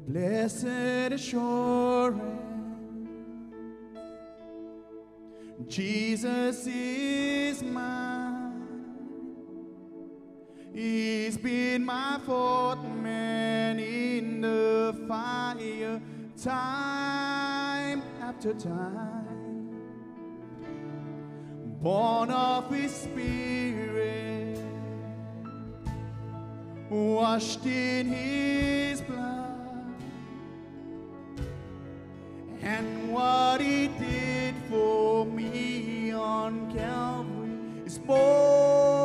Blessed assurance, Jesus is mine. He's been my fourth man in the fire, time after time. Born of His Spirit, washed in His blood. And what He did for me on Calvary is more